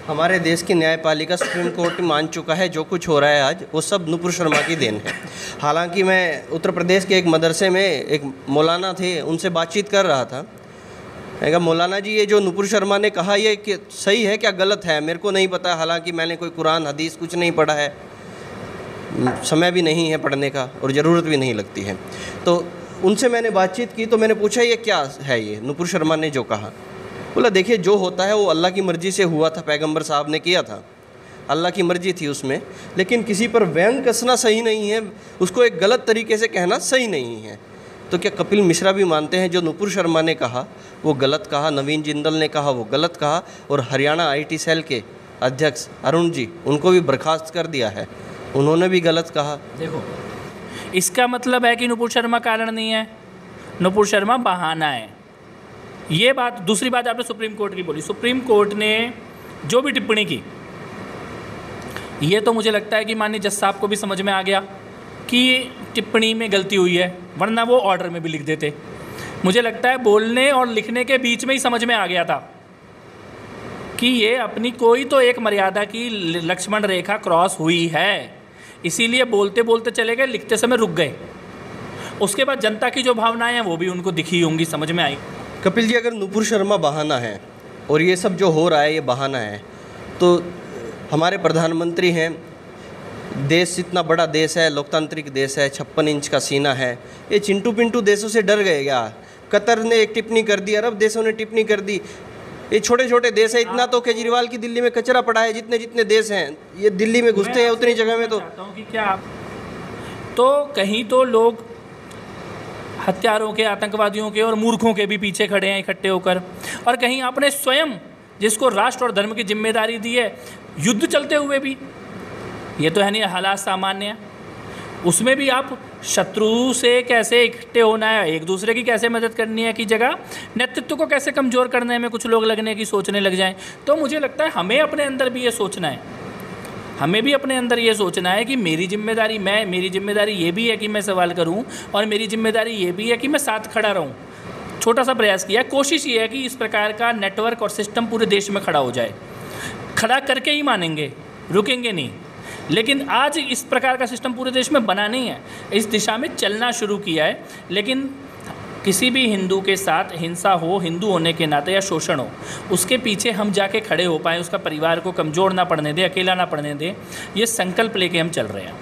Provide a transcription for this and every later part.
हमारे देश की न्यायपालिका सुप्रीम कोर्ट मान चुका है जो कुछ हो रहा है आज वो सब नुपुर शर्मा की देन है। हालांकि मैं उत्तर प्रदेश के एक मदरसे में एक मौलाना थे, उनसे बातचीत कर रहा था। मैंने कहा मौलाना जी, ये जो नुपुर शर्मा ने कहा ये कि सही है क्या गलत है, मेरे को नहीं पता। हालांकि मैंने कोई कुरान हदीस कुछ नहीं पढ़ा है, समय भी नहीं है पढ़ने का और ज़रूरत भी नहीं लगती है। तो उनसे मैंने बातचीत की तो मैंने पूछा ये क्या है, ये नुपुर शर्मा ने जो कहा। बोला देखिए जो होता है वो अल्लाह की मर्ज़ी से हुआ था, पैगंबर साहब ने किया था, अल्लाह की मर्ज़ी थी उसमें, लेकिन किसी पर व्यंग कसना सही नहीं है, उसको एक गलत तरीके से कहना सही नहीं है। तो क्या कपिल मिश्रा भी मानते हैं जो नुपुर शर्मा ने कहा वो गलत कहा, नवीन जिंदल ने कहा वो गलत कहा, और हरियाणा आईटी सेल के अध्यक्ष अरुण जी उनको भी बर्खास्त कर दिया है, उन्होंने भी गलत कहा। देखो, इसका मतलब है कि नुपुर शर्मा कारण नहीं है, नुपुर शर्मा बहाना है। ये बात। दूसरी बात आपने सुप्रीम कोर्ट की बोली, सुप्रीम कोर्ट ने जो भी टिप्पणी की, ये तो मुझे लगता है कि माननीय जज साहब को भी समझ में आ गया कि टिप्पणी में गलती हुई है, वरना वो ऑर्डर में भी लिख देते। मुझे लगता है बोलने और लिखने के बीच में ही समझ में आ गया था कि ये अपनी कोई तो एक मर्यादा की लक्ष्मण रेखा क्रॉस हुई है, इसीलिए बोलते बोलते चले गए, लिखते समय रुक गए। उसके बाद जनता की जो भावनाएं हैं वो भी उनको दिखी होंगी, समझ में आई। कपिल जी, अगर नुपुर शर्मा बहाना है और ये सब जो हो रहा है ये बहाना है, तो हमारे प्रधानमंत्री हैं, देश इतना बड़ा देश है, लोकतांत्रिक देश है, 56 इंच का सीना है, ये चिंटू पिंटू देशों से डर गए क्या? कतर ने एक टिप्पणी कर दी, अरब देशों ने टिप्पणी कर दी, ये छोटे छोटे देश है। इतना तो केजरीवाल की दिल्ली में कचरा पड़ा है, जितने जितने देश हैं ये दिल्ली में घुसते हैं उतनी जगह में। तो चाहता हूँ कि क्या आप तो कहीं तो लोग हत्यारों के, आतंकवादियों के और मूर्खों के भी पीछे खड़े हैं इकट्ठे होकर, और कहीं आपने स्वयं जिसको राष्ट्र और धर्म की जिम्मेदारी दी है, युद्ध चलते हुए भी, ये तो है नहीं हालात सामान्य है, उसमें भी आप शत्रु से कैसे इकट्ठे होना है, एक दूसरे की कैसे मदद करनी है की जगह नेतृत्व को कैसे कमज़ोर करने में कुछ लोग लगने की सोचने लग जाएं। तो मुझे लगता है हमें अपने अंदर भी ये सोचना है, हमें भी अपने अंदर ये सोचना है कि मेरी जिम्मेदारी ये भी है कि मैं सवाल करूं, और मेरी जिम्मेदारी ये भी है कि मैं साथ खड़ा रहूं। छोटा सा प्रयास किया, कोशिश ये है कि इस प्रकार का नेटवर्क और सिस्टम पूरे देश में खड़ा हो जाए। खड़ा करके ही मानेंगे, रुकेंगे नहीं। लेकिन आज इस प्रकार का सिस्टम पूरे देश में बना नहीं है, इस दिशा में चलना शुरू किया है। लेकिन किसी भी हिंदू के साथ हिंसा हो, हिंदू होने के नाते, या शोषण हो, उसके पीछे हम जाके खड़े हो पाएँ, उसका परिवार को कमज़ोर ना पड़ने दें, अकेला ना पड़ने दें, ये संकल्प लेके हम चल रहे हैं।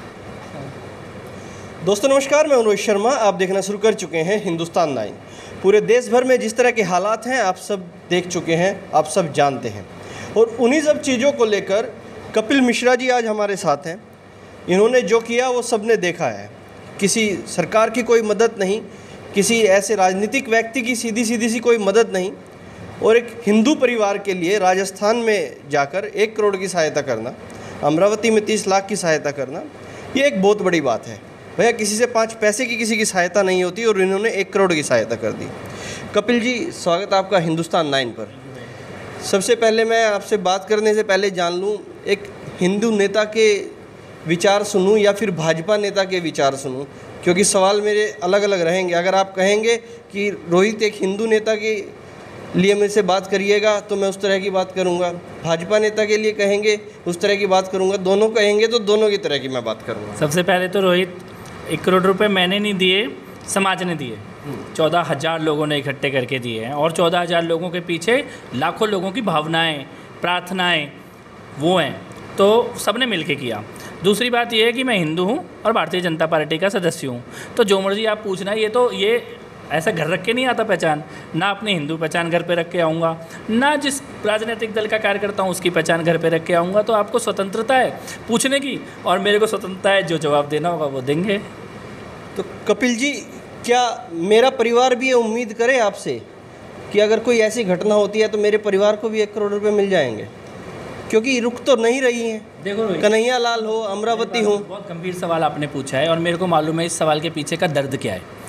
दोस्तों नमस्कार, मैं रोहित शर्मा, आप देखना शुरू कर चुके हैं हिंदुस्तान 9। पूरे देश भर में जिस तरह के हालात हैं आप सब देख चुके हैं, आप सब जानते हैं, और उन्हीं सब चीज़ों को लेकर कपिल मिश्रा जी आज हमारे साथ हैं। इन्होंने जो किया वो सब ने देखा है, किसी सरकार की कोई मदद नहीं, किसी ऐसे राजनीतिक व्यक्ति की सीधी सी कोई मदद नहीं, और एक हिंदू परिवार के लिए राजस्थान में जाकर 1 करोड़ की सहायता करना, अमरावती में 30 लाख की सहायता करना, ये एक बहुत बड़ी बात है। भैया किसी से 5 पैसे की किसी की सहायता नहीं होती, और इन्होंने 1 करोड़ की सहायता कर दी। कपिल जी, स्वागत आपका हिंदुस्तान 9 पर। सबसे पहले मैं आपसे बात करने से पहले जान लूँ, एक हिंदू नेता के विचार सुनूं या फिर भाजपा नेता के विचार सुनूं, क्योंकि सवाल मेरे अलग अलग रहेंगे। अगर आप कहेंगे कि रोहित एक हिंदू नेता के लिए मेरे से बात करिएगा तो मैं उस तरह की बात करूंगा, भाजपा नेता के लिए कहेंगे उस तरह की बात करूंगा, दोनों कहेंगे तो दोनों की तरह की मैं बात करूंगा। सबसे पहले तो रोहित, 1 करोड़ रुपए मैंने नहीं दिए, समाज ने दिए, 14,000 लोगों ने इकट्ठे करके दिए हैं, और 14,000 लोगों के पीछे लाखों लोगों की भावनाएं, प्रार्थनाएं वो हैं, तो सबने मिलके किया। दूसरी बात यह है कि मैं हिंदू हूँ और भारतीय जनता पार्टी का सदस्य हूँ, तो जो मर्जी आप पूछना, ये ऐसा घर रख के नहीं आता पहचान, ना अपनी हिंदू पहचान घर पे रख के आऊँगा, ना जिस राजनीतिक दल का कार्यकर्ता हूँ उसकी पहचान घर पे रख के आऊँगा। तो आपको स्वतंत्रता है पूछने की, और मेरे को स्वतंत्रता है जो जवाब देना होगा वो देंगे। तो कपिल जी, क्या मेरा परिवार भी ये उम्मीद करे आपसे कि अगर कोई ऐसी घटना होती है तो मेरे परिवार को भी 1 करोड़ रुपये मिल जाएंगे? क्योंकि रुक तो नहीं रही हैं। देखो, कन्हैया लाल हो, अमरावती हो। बहुत गंभीर सवाल आपने पूछा है, और मेरे को मालूम है इस सवाल के पीछे का दर्द क्या है।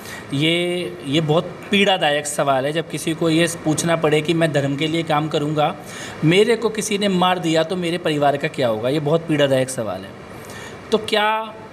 ये बहुत पीड़ादायक सवाल है, जब किसी को ये पूछना पड़े कि मैं धर्म के लिए काम करूँगा, मेरे को किसी ने मार दिया तो मेरे परिवार का क्या होगा। ये बहुत पीड़ादायक सवाल है। तो क्या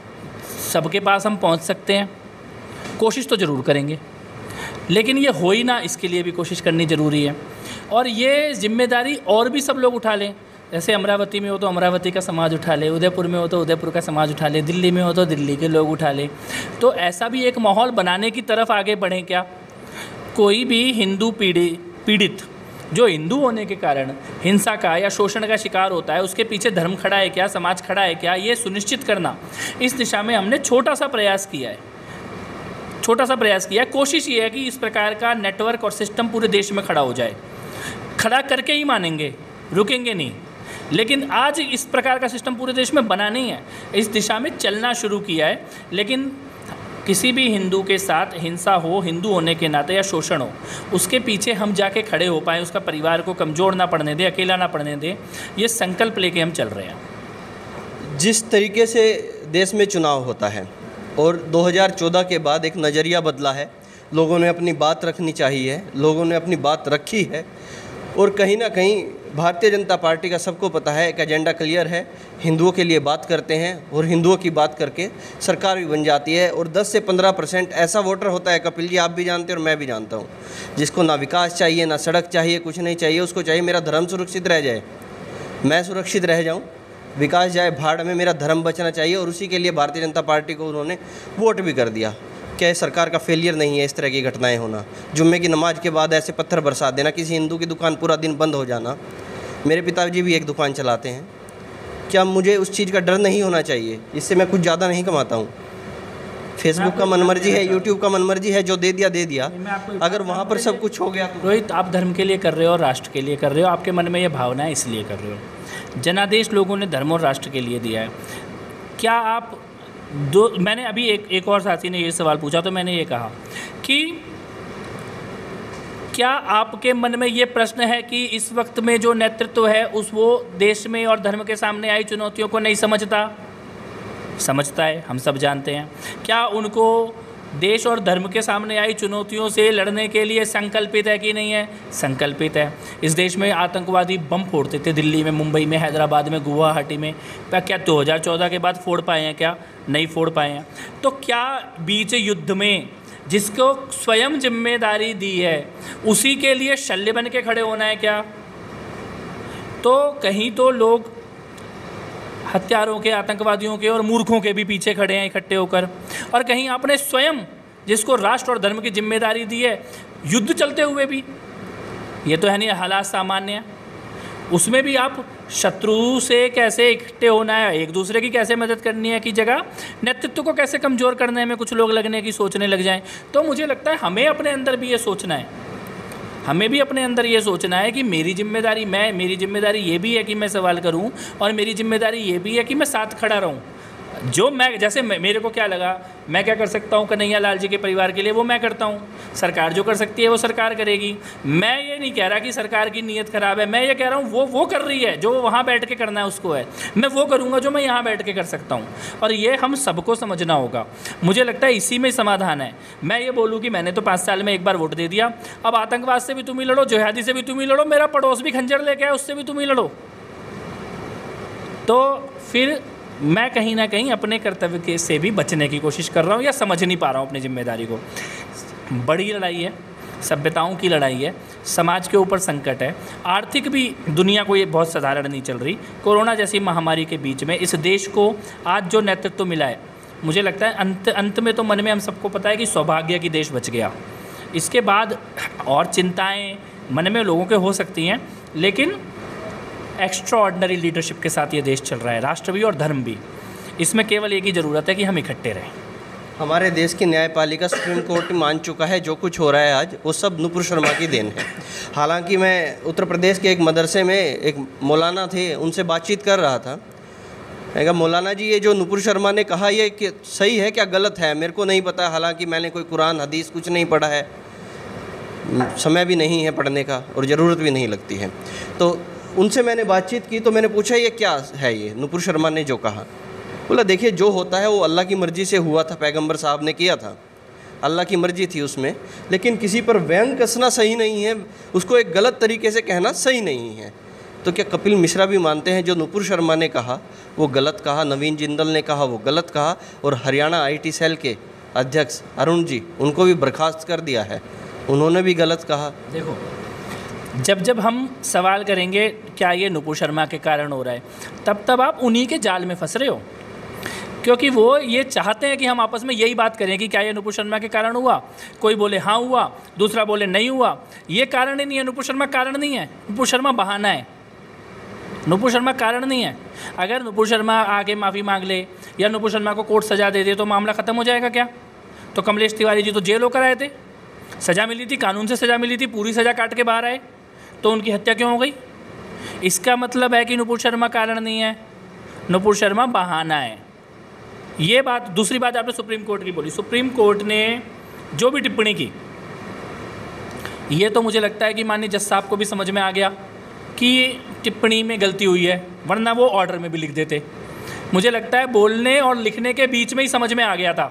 सबके पास हम पहुँच सकते हैं? कोशिश तो ज़रूर करेंगे, लेकिन ये हो ही ना, इसके लिए भी कोशिश करनी ज़रूरी है। और ये जिम्मेदारी और भी सब लोग उठा लें। जैसे अमरावती में हो तो अमरावती का समाज उठा ले, उदयपुर में हो तो उदयपुर का समाज उठा ले, दिल्ली में हो तो दिल्ली के लोग उठा ले। तो ऐसा भी एक माहौल बनाने की तरफ आगे बढ़ें क्या? कोई भी हिंदू पीड़ित जो हिंदू होने के कारण हिंसा का या शोषण का शिकार होता है, उसके पीछे धर्म खड़ा है क्या, समाज खड़ा है क्या, ये सुनिश्चित करना, इस दिशा में हमने छोटा सा प्रयास किया है। कोशिश ये है कि इस प्रकार का नेटवर्क और सिस्टम पूरे देश में खड़ा हो जाए। खड़ा करके ही मानेंगे, रुकेंगे नहीं। लेकिन आज इस प्रकार का सिस्टम पूरे देश में बना नहीं है, इस दिशा में चलना शुरू किया है। लेकिन किसी भी हिंदू के साथ हिंसा हो, हिंदू होने के नाते, या शोषण हो, उसके पीछे हम जाके खड़े हो पाएँ, उसका परिवार को कमज़ोर ना पड़ने दें, अकेला ना पड़ने दें, ये संकल्प लेके हम चल रहे हैं। जिस तरीके से देश में चुनाव होता है और 2014 के बाद एक नज़रिया बदला है, लोगों ने अपनी बात रखनी चाहिए, लोगों ने अपनी बात रखी है। और कहीं ना कहीं भारतीय जनता पार्टी का सबको पता है, एक एजेंडा क्लियर है, हिंदुओं के लिए बात करते हैं और हिंदुओं की बात करके सरकार भी बन जाती है। और 10 से 15% ऐसा वोटर होता है, कपिल जी आप भी जानते हैं और मैं भी जानता हूँ, जिसको ना विकास चाहिए, ना सड़क चाहिए, कुछ नहीं चाहिए। उसको चाहिए मेरा धर्म सुरक्षित रह जाए, मैं सुरक्षित रह जाऊँ, विकास जाए भाड़ में, मेरा धर्म बचना चाहिए। और उसी के लिए भारतीय जनता पार्टी को उन्होंने वोट भी कर दिया। क्या सरकार का फेलियर नहीं है इस तरह की घटनाएं होना? जुम्मे की नमाज के बाद ऐसे पत्थर बरसा देना, किसी हिंदू की दुकान पूरा दिन बंद हो जाना। मेरे पिताजी भी एक दुकान चलाते हैं। क्या मुझे उस चीज़ का डर नहीं होना चाहिए? इससे मैं कुछ ज़्यादा नहीं कमाता हूँ। फेसबुक का मनमर्जी है, यूट्यूब का मनमर्जी है, जो दे दिया। अगर वहाँ पर सब कुछ हो गया तो रोहित, आप धर्म के लिए कर रहे हो और राष्ट्र के लिए कर रहे हो, आपके मन में ये भावना है इसलिए कर रहे हो। जनादेश लोगों ने धर्म और राष्ट्र के लिए दिया है। क्या आप मैंने अभी एक और साथी ने ये सवाल पूछा तो मैंने ये कहा कि क्या आपके मन में ये प्रश्न है कि इस वक्त में जो नेतृत्व है वो देश में और धर्म के सामने आई चुनौतियों को नहीं समझता है, हम सब जानते हैं। क्या उनको देश और धर्म के सामने आई चुनौतियों से लड़ने के लिए संकल्पित है कि नहीं है? संकल्पित है। इस देश में आतंकवादी बम फोड़ते थे, दिल्ली में, मुंबई में, हैदराबाद में, गुवाहाटी में। क्या 2014 के बाद फोड़ पाए हैं? क्या नहीं फोड़ पाए हैं? तो क्या बीच युद्ध में जिसको स्वयं जिम्मेदारी दी है उसी के लिए शल्य बन के खड़े होना है क्या? तो कहीं तो लोग हत्यारों के, आतंकवादियों के और मूर्खों के भी पीछे खड़े हैं इकट्ठे होकर, और कहीं आपने स्वयं जिसको राष्ट्र और धर्म की जिम्मेदारी दी है, युद्ध चलते हुए भी, ये तो है नहीं हालात सामान्य है, उसमें भी आप शत्रु से कैसे इकट्ठे होना है, एक दूसरे की कैसे मदद करनी है की जगह नेतृत्व को कैसे कमज़ोर करने में कुछ लोग लगने की सोचने लग जाएं। तो मुझे लगता है हमें अपने अंदर भी ये सोचना है, कि मेरी जिम्मेदारी ये भी है कि मैं सवाल करूं, और मेरी जिम्मेदारी ये भी है कि मैं साथ खड़ा रहूं। जो मैं, जैसे मेरे को क्या लगा, मैं क्या कर सकता हूँ कन्हैया लाल जी के परिवार के लिए, वो मैं करता हूँ। सरकार जो कर सकती है वो सरकार करेगी। मैं ये नहीं कह रहा कि सरकार की नीयत ख़राब है, मैं ये कह रहा हूँ वो कर रही है, जो वहाँ बैठ के करना है उसको है। मैं वो करूँगा जो मैं यहाँ बैठ के कर सकता हूँ, और ये हम सबको समझना होगा। मुझे लगता है इसी में समाधान है। मैं ये बोलूँ कि मैंने तो 5 साल में एक बार वोट दे दिया, अब आतंकवाद से भी तुम ही लड़ो, जिहादी से भी तुम ही लड़ो, मेरा पड़ोस भी खंजर लेके आए उससे भी तुम ही लड़ो। तो फिर मैं कहीं ना कहीं अपने कर्तव्य के से भी बचने की कोशिश कर रहा हूँ, या समझ नहीं पा रहा हूँ अपनी जिम्मेदारी को। बड़ी लड़ाई है, सभ्यताओं की लड़ाई है, समाज के ऊपर संकट है, आर्थिक भी दुनिया को ये बहुत साधारण नहीं चल रही। कोरोना जैसी महामारी के बीच में इस देश को आज जो नेतृत्व मिला है, मुझे लगता है अंत में तो मन में हम सबको पता है कि सौभाग्य की देश बच गया। इसके बाद और चिंताएँ मन में लोगों के हो सकती हैं, लेकिन एक्स्ट्रा ऑर्डिनरी लीडरशिप के साथ ये देश चल रहा है, राष्ट्र भी और धर्म भी। इसमें केवल एक ही ज़रूरत है कि हम इकट्ठे रहें। हमारे देश की न्यायपालिका, सुप्रीम कोर्ट मान चुका है जो कुछ हो रहा है आज, वो सब नुपुर शर्मा की देन है। हालांकि मैं उत्तर प्रदेश के एक मदरसे में एक मौलाना थे, उनसे बातचीत कर रहा था। मैं कहा मौलाना जी, ये जो नुपुर शर्मा ने कहा ये कि सही है क्या गलत है? मेरे को नहीं पता, हालांकि मैंने कोई कुरान हदीस कुछ नहीं पढ़ा है, समय भी नहीं है पढ़ने का और ज़रूरत भी नहीं लगती है। तो उनसे मैंने बातचीत की तो मैंने पूछा ये क्या है, ये नुपुर शर्मा ने जो कहा? बोला देखिए जो होता है वो अल्लाह की मर्ज़ी से हुआ था, पैगंबर साहब ने किया था, अल्लाह की मर्ज़ी थी उसमें, लेकिन किसी पर व्यंग कसना सही नहीं है, उसको एक गलत तरीके से कहना सही नहीं है। तो क्या कपिल मिश्रा भी मानते हैं जो नुपुर शर्मा ने कहा वो गलत कहा, नवीन जिंदल ने कहा वो गलत कहा, और हरियाणा IT सेल के अध्यक्ष अरुण जी, उनको भी बर्खास्त कर दिया है, उन्होंने भी गलत कहा? देखो, जब हम सवाल करेंगे क्या ये नुपुर शर्मा के कारण हो रहा है, तब आप उन्हीं के जाल में फंस रहे हो, क्योंकि वो ये चाहते हैं कि हम आपस में यही बात करें कि क्या ये नुपुर शर्मा के कारण हुआ। कोई बोले हाँ हुआ, दूसरा बोले नहीं हुआ। ये कारण ही नहीं है, नुपुर शर्मा कारण नहीं है, नुपुर शर्मा बहाना है, नुपुर शर्मा कारण नहीं है। अगर नुपुर शर्मा आके माफ़ी मांग ले या नुपुर शर्मा को कोर्ट सज़ा दे दे तो मामला ख़त्म हो जाएगा क्या? तो कमलेश तिवारी जी तो जेल होकर आए थे, सज़ा मिली थी, कानून से सज़ा मिली थी, पूरी सज़ा काट के बाहर आए, तो उनकी हत्या क्यों हो गई? इसका मतलब है कि नुपुर शर्मा कारण नहीं है, नुपुर शर्मा बहाना है। ये बात। दूसरी बात आपने सुप्रीम कोर्ट की बोली। सुप्रीम कोर्ट ने जो भी टिप्पणी की, ये तो मुझे लगता है कि माननीय जज साहब को भी समझ में आ गया कि टिप्पणी में गलती हुई है, वरना वो ऑर्डर में भी लिख देते। मुझे लगता है बोलने और लिखने के बीच में ही समझ में आ गया था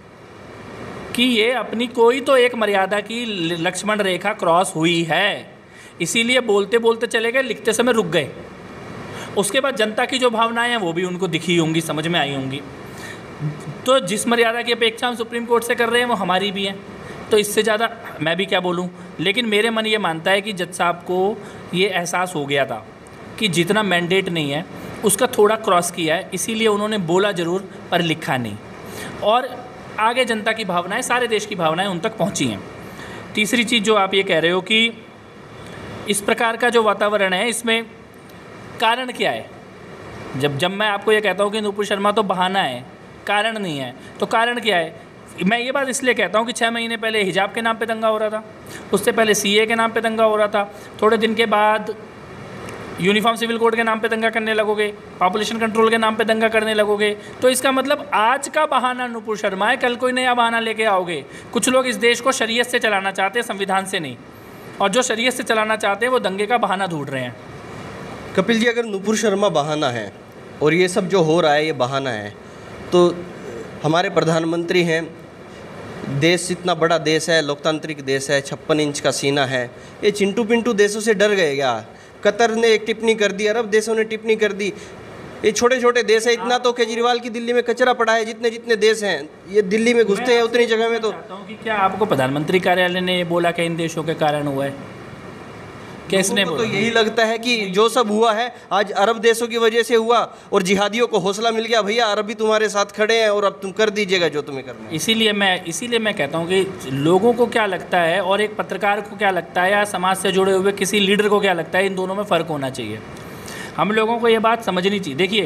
कि ये अपनी कोई तो एक मर्यादा की लक्ष्मण रेखा क्रॉस हुई है, इसीलिए बोलते बोलते चले गए, लिखते समय रुक गए। उसके बाद जनता की जो भावनाएं हैं वो भी उनको दिखी होंगी, समझ में आई होंगी। तो जिस मर्यादा की अपेक्षा हम सुप्रीम कोर्ट से कर रहे हैं वो हमारी भी है, तो इससे ज़्यादा मैं भी क्या बोलूं। लेकिन मेरे मन ये मानता है कि जज साहब को ये एहसास हो गया था कि जितना मैंडेट नहीं है उसका थोड़ा क्रॉस किया है, इसीलिए उन्होंने बोला ज़रूर पर लिखा नहीं, और आगे जनता की भावनाएं, सारे देश की भावनाएं उन तक पहुंची हैं। तीसरी चीज़ जो आप ये कह रहे हो कि इस प्रकार का जो वातावरण है इसमें कारण क्या है? जब मैं आपको ये कहता हूँ कि नुपुर शर्मा तो बहाना है, कारण नहीं है, तो कारण क्या है? मैं ये बात इसलिए कहता हूँ कि 6 महीने पहले हिजाब के नाम पे दंगा हो रहा था, उससे पहले सीए के नाम पे दंगा हो रहा था, थोड़े दिन के बाद यूनिफॉर्म सिविल कोड के नाम पे दंगा करने लगोगे, पॉपुलेशन कंट्रोल के नाम पे दंगा करने लगोगे। तो इसका मतलब आज का बहाना नुपुर शर्मा है, कल कोई नया बहाना लेके आओगे। कुछ लोग इस देश को शरीयत से चलाना चाहते हैं, संविधान से नहीं, और जो शरीयत से चलाना चाहते हैं वो दंगे का बहाना ढूंढ रहे हैं। कपिल जी, अगर नुपुर शर्मा बहाना है और ये सब जो हो रहा है ये बहाना है, तो हमारे प्रधानमंत्री हैं, देश इतना बड़ा देश है, लोकतांत्रिक देश है, 56 इंच का सीना है, ये चिंटू पिंटू देशों से डर गए क्या? कतर ने एक टिप्पणी कर दी, अरब देशों ने टिप्पणी कर दी, ये छोटे छोटे देश है। इतना तो केजरीवाल की दिल्ली में कचरा पड़ा है, जितने जितने देश हैं ये दिल्ली में घुसते हैं उतनी जगह में। तो चाहता हूँ कि क्या आपको प्रधानमंत्री कार्यालय ने ये बोला कि इन देशों के कारण हुआ है? किसने बोला? तो यही लगता है कि जो सब हुआ है आज अरब देशों की वजह से हुआ, और जिहादियों को हौसला मिल गया, भैया अरब भी तुम्हारे साथ खड़े हैं और अब तुम कर दीजिएगा जो तुम्हें करना है। इसीलिए मैं कहता हूँ कि लोगों को क्या लगता है और एक पत्रकार को क्या लगता है या समाज से जुड़े हुए किसी लीडर को क्या लगता है, इन दोनों में फ़र्क होना चाहिए। हम लोगों को ये बात समझनी चाहिए। देखिए,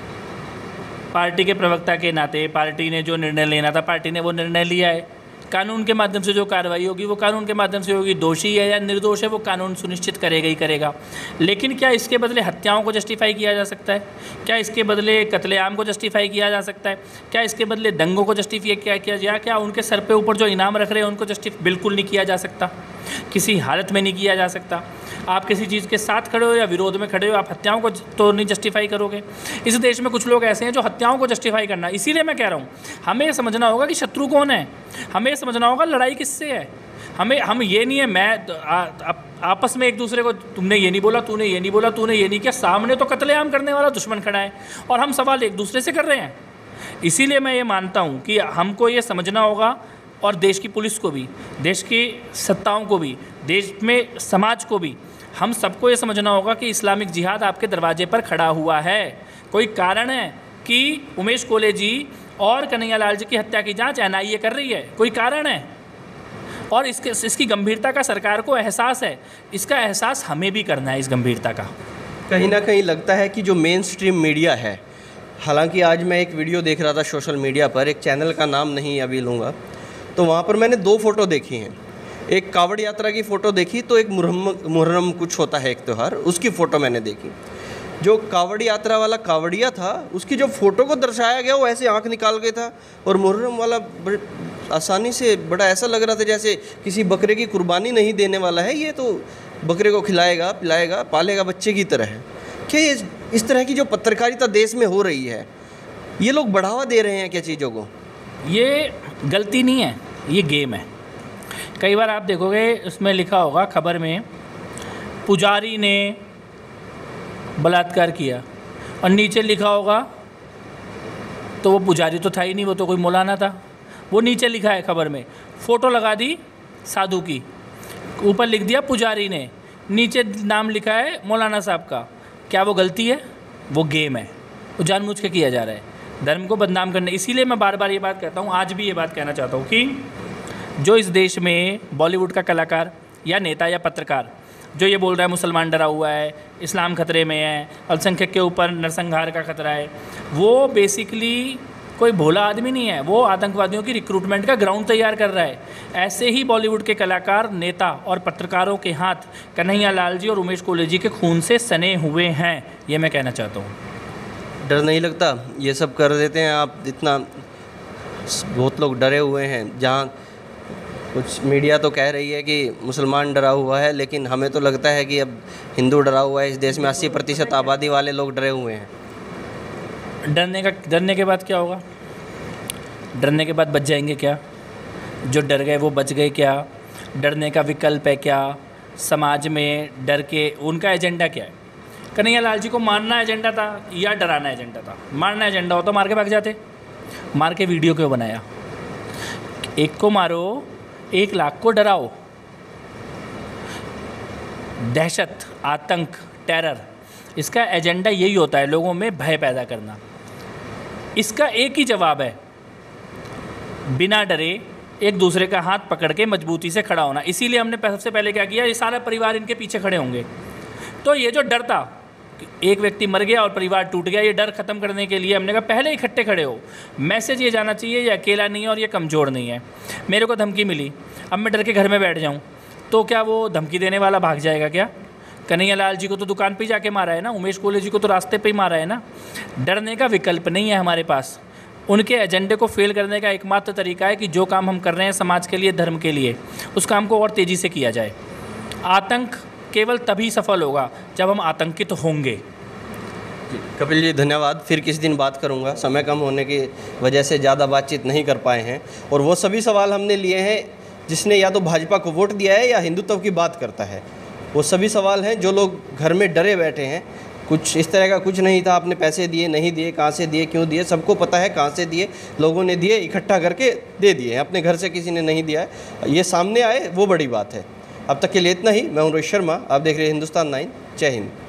पार्टी के प्रवक्ता के नाते पार्टी ने जो निर्णय लेना था पार्टी ने वो निर्णय लिया है। कानून के माध्यम से जो कार्रवाई होगी वो कानून के माध्यम से होगी। दोषी है या निर्दोष है वो कानून सुनिश्चित करेगा ही करेगा। लेकिन क्या इसके बदले हत्याओं को जस्टिफाई किया जा सकता है? क्या इसके बदले कत्लेआम को जस्टिफाई किया जा सकता है? क्या इसके बदले दंगों को जस्टिफाई किया जाए? क्या उनके सर पे ऊपर जो इनाम रख रहे हैं उनको जस्टिफाई बिल्कुल नहीं किया जा सकता, किसी हालत में नहीं किया जा सकता। आप किसी चीज़ के साथ खड़े हो या विरोध में खड़े हो, आप हत्याओं को तो नहीं जस्टिफाई करोगे। इस देश में कुछ लोग ऐसे हैं जो हत्याओं को जस्टिफाई करना। इसीलिए मैं कह रहा हूँ हमें ये समझना होगा कि शत्रु कौन है, हमें समझना होगा लड़ाई किससे है। हम ये नहीं है मैं आपस में एक दूसरे को तुमने ये नहीं बोला, तूने ये नहीं बोला, तूने ये नहीं किया। सामने तो कत्लेआम करने वाला दुश्मन खड़ा है और हम सवाल एक दूसरे से कर रहे हैं। इसीलिए मैं ये मानता हूँ कि हमको ये समझना होगा, और देश की पुलिस को भी, देश की सत्ताओं को भी, देश में समाज को भी, हम सबको ये समझना होगा कि इस्लामिक जिहाद आपके दरवाजे पर खड़ा हुआ है। कोई कारण है कि उमेश कोले जी और कन्हैया लाल जी की हत्या की जांच NIA कर रही है? कोई कारण है? और इसकी गंभीरता का सरकार को एहसास है। इसका एहसास हमें भी करना है, इस गंभीरता का। कहीं ना कहीं लगता है कि जो मेन स्ट्रीम मीडिया है, हालांकि आज मैं एक वीडियो देख रहा था सोशल मीडिया पर, एक चैनल का नाम नहीं अभी लूँगा, तो वहाँ पर मैंने 2 फ़ोटो देखी हैं। एक कावड़ यात्रा की फ़ोटो देखी, तो एक मुहर्रम कुछ होता है एक त्यौहार, उसकी फ़ोटो मैंने देखी। जो कावड़ यात्रा वाला कावड़िया था उसकी जो फ़ोटो को दर्शाया गया वो ऐसे आंख निकाल के था, और मुहर्रम वाला आसानी से बड़ा ऐसा लग रहा था जैसे किसी बकरे की कुर्बानी नहीं देने वाला है, ये तो बकरे को खिलाएगा पिलाएगा पालेगा बच्चे की तरह है। क्या ये इस तरह की जो पत्रकारिता देश में हो रही है, ये लोग बढ़ावा दे रहे हैं क्या चीज़ों को? ये गलती नहीं है, ये गेम है। कई बार आप देखोगे उसमें लिखा होगा खबर में, पुजारी ने बलात्कार किया, और नीचे लिखा होगा, तो वो पुजारी तो था ही नहीं, वो तो कोई मौलाना था। वो नीचे लिखा है खबर में, फ़ोटो लगा दी साधु की, ऊपर लिख दिया पुजारी ने। नीचे नाम लिखा है मौलाना साहब का, क्या वो गलती है? वो गेम है, वो जानबूझ के किया जा रहा है धर्म को बदनाम करने। इसीलिए मैं बार बार ये बात कहता हूँ, आज भी ये बात कहना चाहता हूँ कि जो इस देश में बॉलीवुड का कलाकार या नेता या पत्रकार जो ये बोल रहा है मुसलमान डरा हुआ है, इस्लाम खतरे में है, अल्पसंख्यक के ऊपर नरसंहार का खतरा है, वो बेसिकली कोई भोला आदमी नहीं है, वो आतंकवादियों की रिक्रूटमेंट का ग्राउंड तैयार कर रहा है। ऐसे ही बॉलीवुड के कलाकार, नेता और पत्रकारों के हाथ कन्हैया लाल जी और उमेश कोहली जी के खून से सने हुए हैं, ये मैं कहना चाहता हूँ। डर नहीं लगता ये सब कर देते हैं आप? इतना बहुत लोग डरे हुए हैं, जहाँ कुछ मीडिया तो कह रही है कि मुसलमान डरा हुआ है, लेकिन हमें तो लगता है कि अब हिंदू डरा हुआ है। इस देश में 80% आबादी वाले लोग डरे हुए हैं। डरने के बाद क्या होगा? डरने के बाद बच जाएंगे क्या? जो डर गए वो बच गए क्या? डरने का विकल्प है क्या? समाज में डर के उनका एजेंडा क्या है? कन्हैया लाल जी को मारना एजेंडा था या डराना एजेंडा था? मारना एजेंडा हो तो मार के भाग जाते। मार के वीडियो क्यों बनाया? एक को मारो, 1 लाख को डराओ। दहशत, आतंक, टेरर, इसका एजेंडा यही होता है, लोगों में भय पैदा करना। इसका एक ही जवाब है, बिना डरे एक दूसरे का हाथ पकड़ के मजबूती से खड़ा होना। इसीलिए हमने सबसे पहले क्या किया, ये सारा परिवार इनके पीछे खड़े होंगे। तो ये जो डर था कि एक व्यक्ति मर गया और परिवार टूट गया, ये डर ख़त्म करने के लिए हमने कहा पहले इकट्ठे खड़े हो। मैसेज ये जाना चाहिए ये अकेला नहीं है और ये कमज़ोर नहीं है। मेरे को धमकी मिली, अब मैं डर के घर में बैठ जाऊँ तो क्या वो धमकी देने वाला भाग जाएगा क्या? कन्हैया लाल जी को तो दुकान पे जाके मारा है ना, उमेश कोहली जी को तो रास्ते पे ही मारा है ना। डरने का विकल्प नहीं है हमारे पास। उनके एजेंडे को फेल करने का एकमात्र तरीका है कि जो काम हम कर रहे हैं समाज के लिए, धर्म के लिए, उस काम को और तेज़ी से किया जाए। आतंक केवल तभी सफल होगा जब हम आतंकित होंगे। कपिल जी धन्यवाद, फिर किसी दिन बात करूंगा। समय कम होने की वजह से ज़्यादा बातचीत नहीं कर पाए हैं, और वो सभी सवाल हमने लिए हैं जिसने या तो भाजपा को वोट दिया है या हिंदुत्व की बात करता है। वो सभी सवाल हैं जो लोग घर में डरे बैठे हैं। कुछ इस तरह का कुछ नहीं था, आपने पैसे दिए नहीं दिए, कहाँ से दिए, क्यों दिए, सबको पता है कहाँ से दिए। लोगों ने दिए, इकट्ठा करके दे दिए, अपने घर से किसी ने नहीं दिया है। ये सामने आए वो बड़ी बात है। अब तक के लिए इतना ही। मैं हूं रोहित शर्मा, आप देख रहे हैं हिंदुस्तान 9। जय हिंद।